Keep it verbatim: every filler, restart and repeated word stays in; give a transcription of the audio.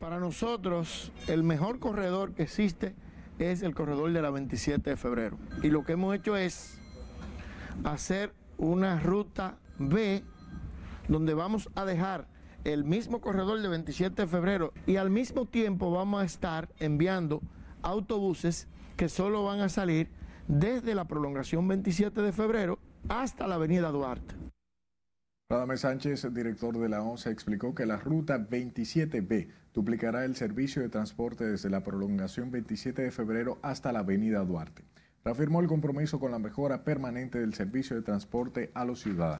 Para nosotros, el mejor corredor que existe es el corredor de la veintisiete de febrero. Y lo que hemos hecho es hacer una ruta B, donde vamos a dejar el mismo corredor de veintisiete de febrero y al mismo tiempo vamos a estar enviando autobuses que solo van a salir desde la prolongación veintisiete de febrero hasta la avenida Duarte. Radamés Sánchez, director de la ONCE, explicó que la ruta veintisiete B duplicará el servicio de transporte desde la prolongación veintisiete de febrero hasta la avenida Duarte. Reafirmó el compromiso con la mejora permanente del servicio de transporte a los ciudadanos.